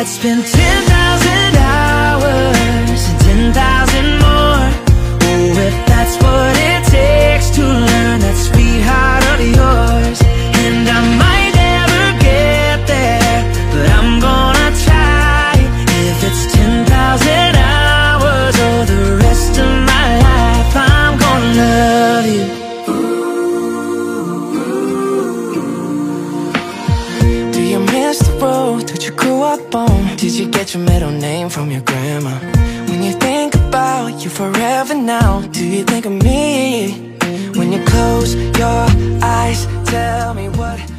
I'd spend 10,000 hours and 10,000 more. Oh, if that's what it takes to learn that sweet heart of yours. And I might never get there, but I'm gonna try. If it's 10,000 hours or the rest of my life, I'm gonna love you. Do you miss the road that you grew up on? Did you get your middle name from your grandma? When you think about you forever now, do you think of me? When you close your eyes, tell me what